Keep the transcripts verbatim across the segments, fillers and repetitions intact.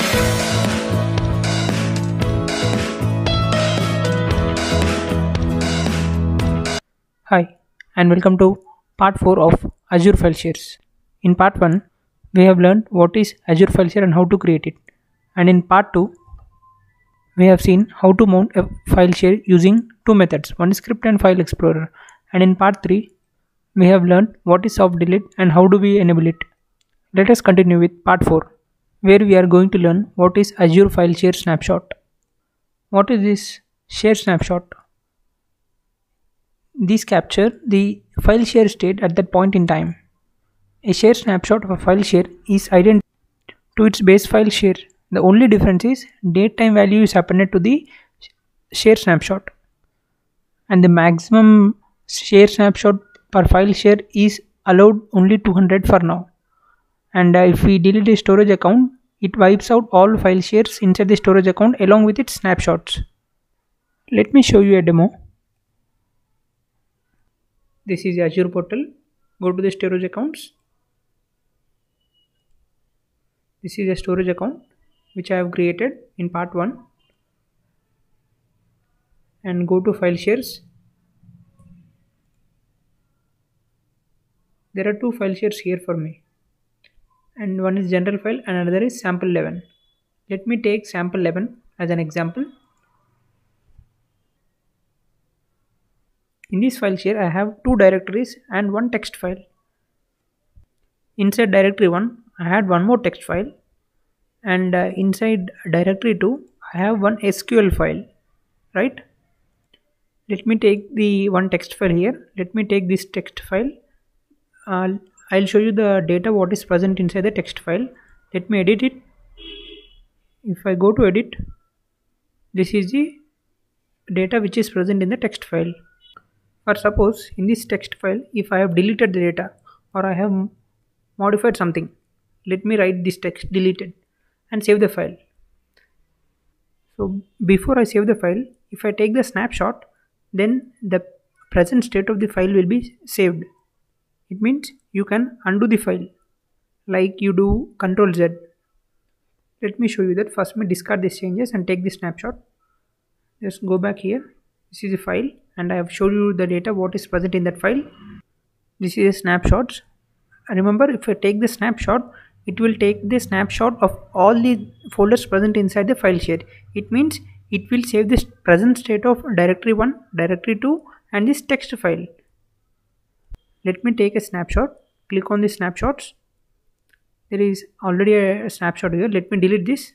Hi, and welcome to part four of Azure File Shares. In part one, we have learned what is Azure File Share and how to create it. And in part two, we have seen how to mount a file share using two methods, one is script and file explorer. And in part three, we have learned what is soft delete and how do we enable it. Let us continue with part four, where we are going to learn what is Azure File Share Snapshot. What is this share snapshot? These capture the file share state at that point in time. A share snapshot of a file share is identical to its base file share. The only difference is date time value is appended to the share snapshot, and the maximum share snapshot per file share is allowed only two hundred for now. And uh, if we delete a storage account, it wipes out all file shares inside the storage account along with its snapshots. Let me show you a demo. This is Azure portal. Go to the storage accounts. This is a storage account which I have created in part one. And go to file shares. There are two file shares here for me. And one is general file and another is sample eleven. Let me take sample eleven as an example. In this file share, I have two directories and one text file. Inside directory one, I had one more text file, and uh, inside directory two, I have one S Q L file, right? Let me take the one text file here. Let me take this text file. Uh, I'll show you the data what is present inside the text file. Let me edit it. If I go to edit, this is the data which is present in the text file. For suppose in this text file, if I have deleted the data or I have modified something, let me write this text deleted and save the file. So before I save the file, if I take the snapshot, then the present state of the file will be saved. It means you can undo the file like you do control Z. Let me show you that. First, me discard these changes and take the snapshot. Just go back here. This is a file and I have showed you the data what is present in that file. This is a snapshot. Remember, if I take the snapshot, it will take the snapshot of all the folders present inside the file share. It means it will save this present state of directory one, directory two and this text file. Let me take a snapshot. Click on the snapshots. There is already a snapshot here. Let me delete this.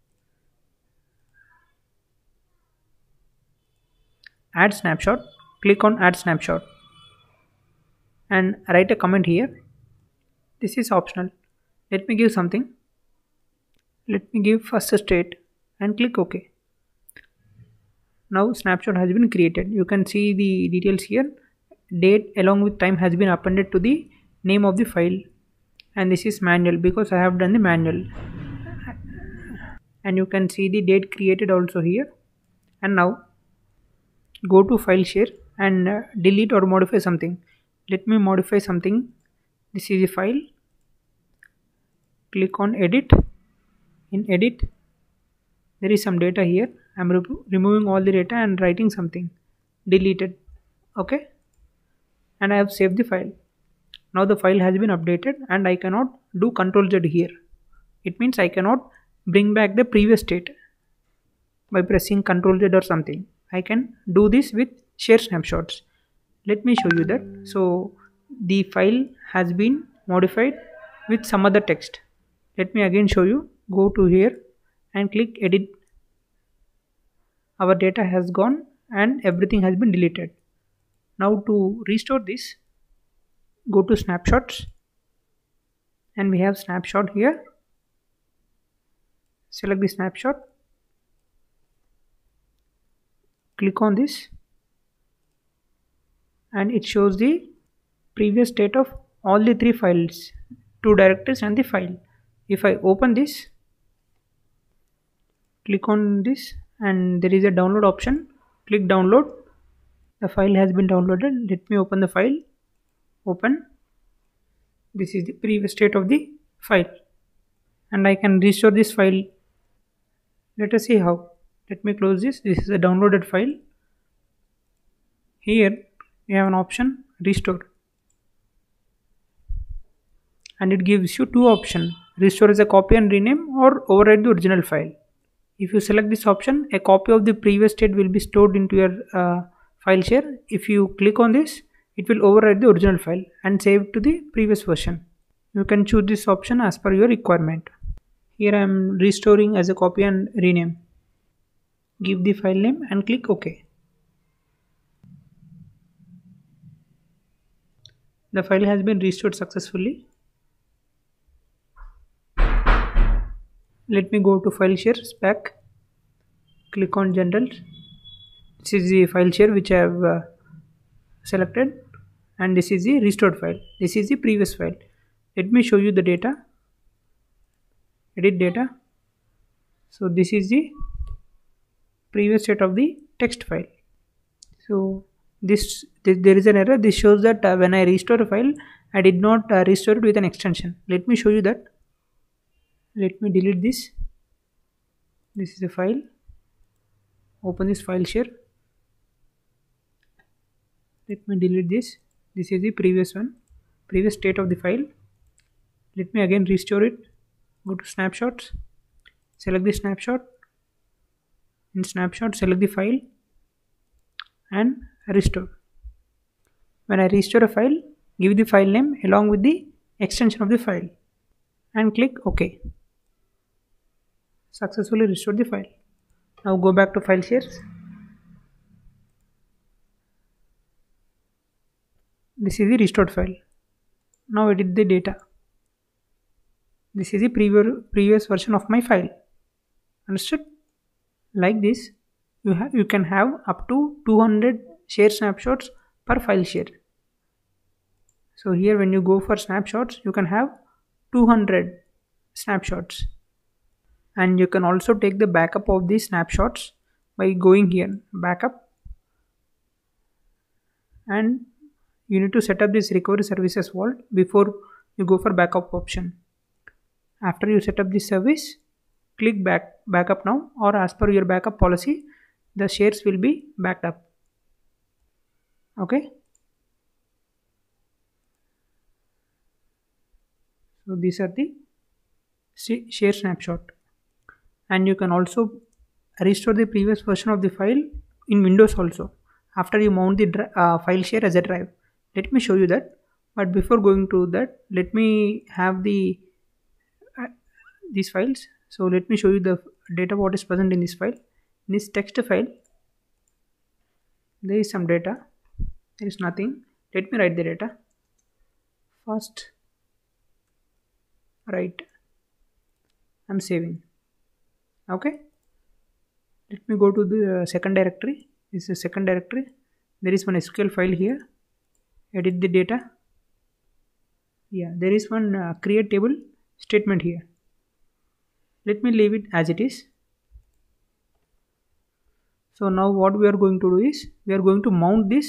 Add snapshot. Click on add snapshot and write a comment here. This is optional. Let me give something. Let me give first state and click OK. Now snapshot has been created. You can see the details here. Date along with time has been appended to the name of the file, and this is manual because I have done the manual. And you can see the date created also here. And now go to file share and uh, delete or modify something. Let me modify something. This is a file. Click on edit. In edit, there is some data here. I am re removing all the data and writing something. Deleted. Okay. And I have saved the file. Now the file has been updated and I cannot do control Z here. It means I cannot bring back the previous state by pressing control Z or something. I can do this with share snapshots. Let me show you that. So the file has been modified with some other text. Let me again show you. Go to here and click edit. Our data has gone and everything has been deleted. Now to restore this, go to snapshots and we have snapshot here. Select the snapshot. Click on this and it shows the previous state of all the three files, two directories and the file. If I open this, click on this and there is a download option. Click download. The file has been downloaded. Let me open the file. Open. This is the previous state of the file and I can restore this file Let us see how. Let me close this. This is a downloaded file. Here you have an option restore, and it gives you two options: restore as a copy and rename, or overwrite the original file. If you select this option, a copy of the previous state will be stored into your uh, file share. If you click on this, it will overwrite the original file and save to the previous version. You can choose this option as per your requirement. Here I am restoring as a copy and rename. Give the file name and click OK. The file has been restored successfully. Let me go to file share spec. Click on general. This is the file share which I have uh, selected, and this is the restored file. This is the previous file. Let me show you the data. Edit data. So this is the previous state of the text file. So this, this there is an error. This shows that uh, when I restore a file, I did not uh, restore it with an extension. Let me show you that. Let me delete this. This is a file. Open this file share. Let me delete this. This is the previous one, previous state of the file. Let me again restore it. Go to snapshots, select the snapshot. In snapshot, select the file and restore. When I restore a file, give the file name along with the extension of the file and click OK. Successfully restored the file. Now go back to file shares. This is the restored file. Now edit the data. This is the previous previous version of my file. Understood? Like this, you have you can have up to two hundred share snapshots per file share. So here when you go for snapshots, you can have two hundred snapshots, and you can also take the backup of these snapshots by going here backup, and you need to set up this recovery services vault before you go for backup option. After you set up this service, click back backup now, or as per your backup policy, the shares will be backed up. Okay. So these are the share snapshot, and you can also restore the previous version of the file in Windows also after you mount the uh, file share as a drive. Let me show you that, but before going to that, let me have the uh, these files. So let me show you the data what is present in this file. In this text file, there is some data. There is nothing. Let me write the data. First, write. I'm saving. Okay. Let me go to the uh, second directory. This is the second directory. There is one S Q L file here. Edit the data. Yeah, there is one uh, create table statement here. Let me leave it as it is. So now what we are going to do is, we are going to mount this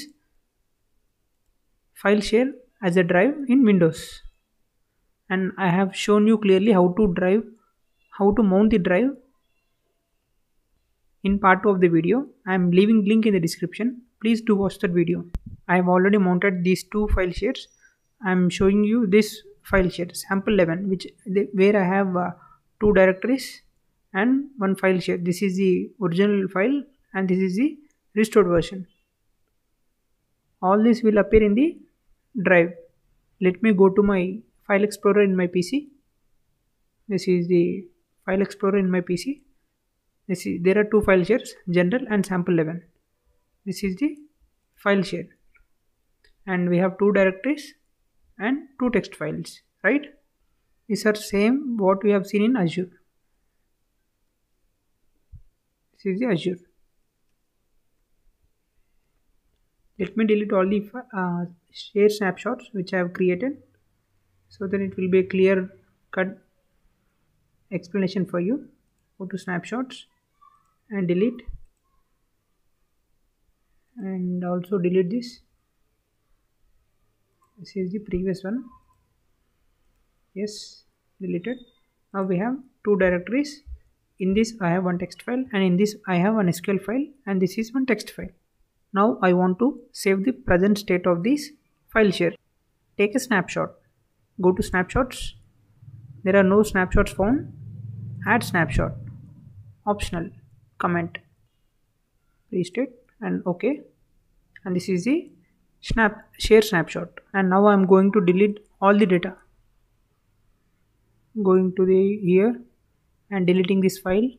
file share as a drive in Windows, and I have shown you clearly how to drive how to mount the drive in part two of the video. I am leaving link in the description. Please do watch that video. I have already mounted these two file shares. I am showing you this file share sample eleven, which where I have uh, two directories and one file share. This is the original file and this is the restored version. All this will appear in the drive. Let me go to my file explorer in my P C. This is the file explorer in my P C. This is, there are two file shares, general and sample eleven. This is the file share, and we have two directories and two text files, right? These are same what we have seen in Azure. This is the Azure. Let me delete all the uh, share snapshots which I have created, so that it will be a clear cut explanation for you. Go to snapshots and delete, and also delete this. This is the previous one. Yes, deleted. Now we have two directories in this I have one text file, and in this I have one S Q L file, and this is one text file. Now I want to save the present state of this file share. Take a snapshot. Go to snapshots. There are no snapshots found. Add snapshot. Optional. Comment. Paste it and OK. And this is the snap share snapshot. And now I am going to delete all the data. Going to the here and deleting this file.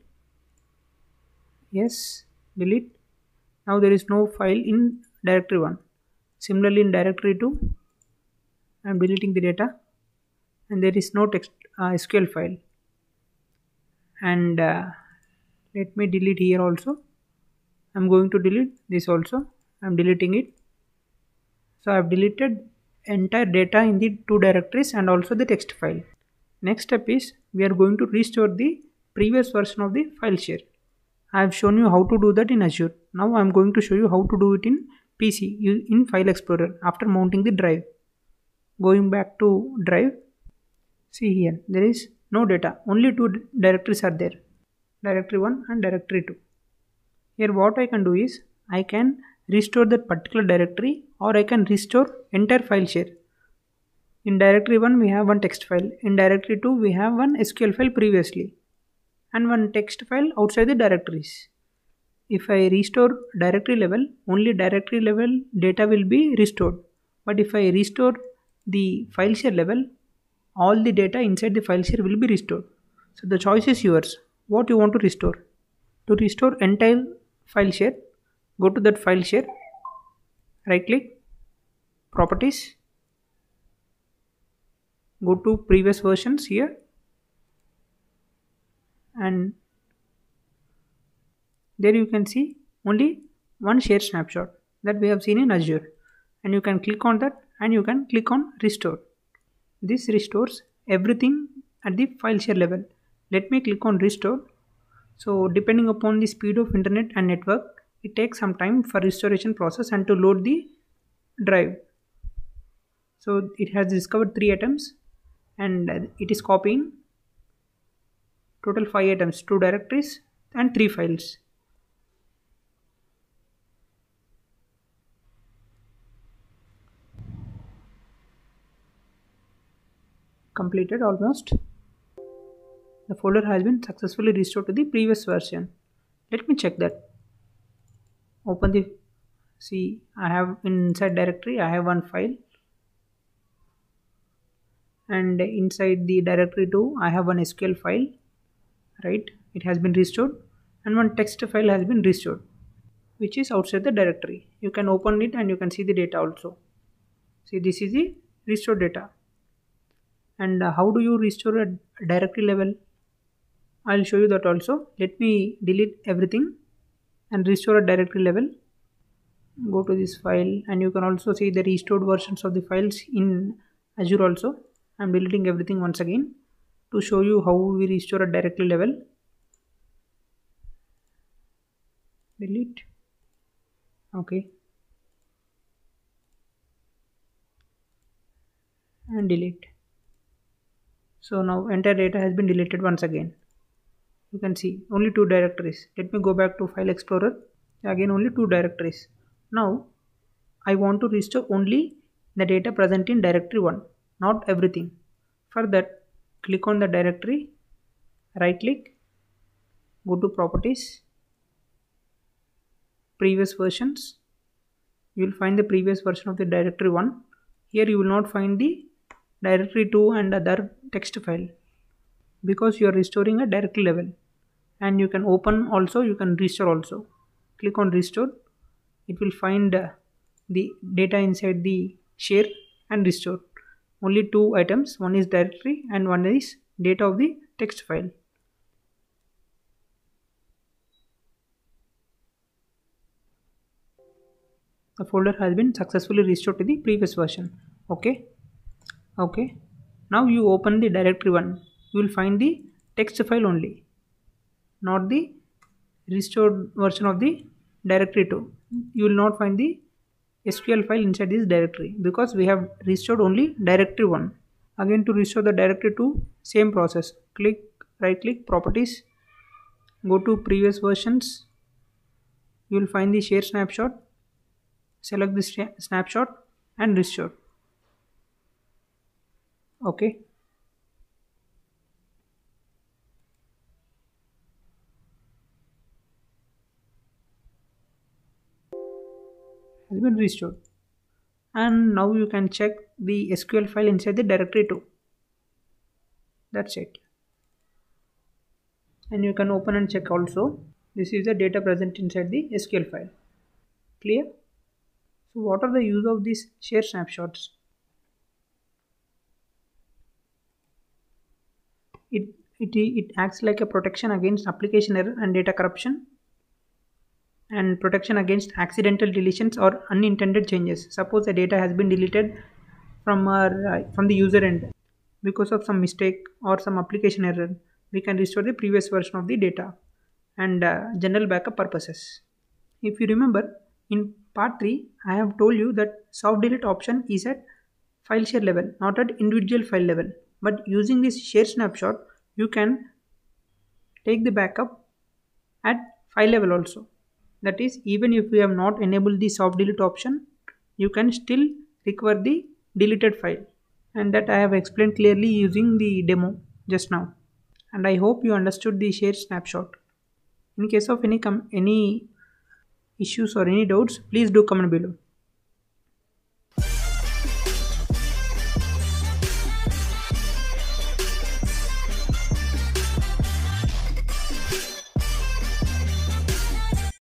Yes, delete. Now there is no file in directory one. Similarly in directory two, I am deleting the data, and there is no text uh, S Q L file. And uh, let me delete here also. I am going to delete this also. I am deleting it. So I have deleted entire data in the two directories and also the text file. Next step is we are going to restore the previous version of the file share. I have shown you how to do that in Azure. Now I am going to show you how to do it in P C in File Explorer after mounting the drive. Going back to drive, see here there is no data, only two directories are there, directory one and directory two. Here what I can do is I can restore that particular directory, or I can restore entire file share. In directory one we have one text file, in directory two we have one S Q L file previously, and one text file outside the directories. If I restore directory level, only directory level data will be restored. But if I restore the file share level, all the data inside the file share will be restored. So the choice is yours. What you want to restore? To restore entire file share, go to that file share, right click, properties, go to previous versions here, and there you can see only one share snapshot that we have seen in Azure, and you can click on that and you can click on restore. This restores everything at the file share level. Let me click on restore. So depending upon the speed of internet and network, it takes some time for restoration process and to load the drive. So it has discovered three items and it is copying total five items, two directories and three files. Completed almost. The folder has been successfully restored to the previous version. Let me check that. Open the, see I have inside directory I have one file, and inside the directory two I have one S Q L file, right? It has been restored, and one text file has been restored which is outside the directory. You can open it and you can see the data also. See, this is the restored data. And uh, how do you restore a directory level? I'll show you that also. Let me delete everything and restore a directory level. Go to this file and you can also see the restored versions of the files in Azure also. I'm deleting everything once again to show you how we restore a directory level. Delete. Okay. And delete. So now entire data has been deleted once again. You can see only two directories. Let me go back to File Explorer. Again only two directories. Now I want to restore only the data present in directory one, not everything. For that, click on the directory, right click, go to properties, previous versions. You will find the previous version of the directory one. Here you will not find the directory two and other text file because you are restoring a directory level, and you can open also, you can restore also. Click on restore. It will find uh, the data inside the share and restore. Only two items, one is directory and one is data of the text file. The folder has been successfully restored to the previous version. Okay. Okay. Now you open the directory one. You will find the text file only, not the restored version of the directory two. You will not find the S Q L file inside this directory because we have restored only directory one. Again, to restore the directory two, same process. Click, right click, properties, Go to previous versions. You will find the share snapshot. Select the sna- snapshot and restore. Okay. Has been restored. And now you can check the S Q L file inside the directory too. That's it. And you can open and check also. This is the data present inside the S Q L file. Clear? So what are the use of these share snapshots? It, it, it acts like a protection against application error and data corruption, and protection against accidental deletions or unintended changes. Suppose the data has been deleted from our uh, from the user end because of some mistake or some application error, we can restore the previous version of the data and uh, general backup purposes. If you remember, in part three, I have told you that soft delete option is at file share level, not at individual file level. But using this share snapshot, you can take the backup at file level also. That is, even if you have not enabled the soft delete option, you can still recover the deleted file. And that I have explained clearly using the demo just now. And I hope you understood the share snapshot. In case of any com- any issues or any doubts, please do comment below.